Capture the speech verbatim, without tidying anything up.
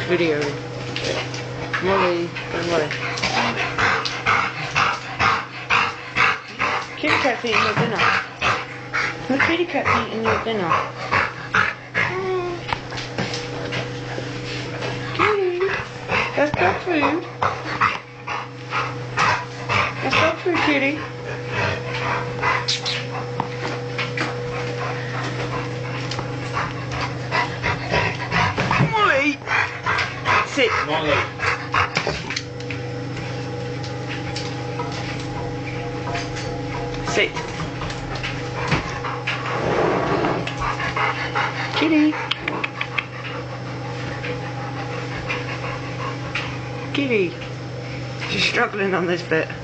video. Molly, don't worry. Kitty cat's eating your dinner. The kitty cat's eating your dinner. Kitty, that's dog food. That's dog food, kitty. Molly, sit. Molly. Sit. Kitty. Kitty. She's struggling on this bit.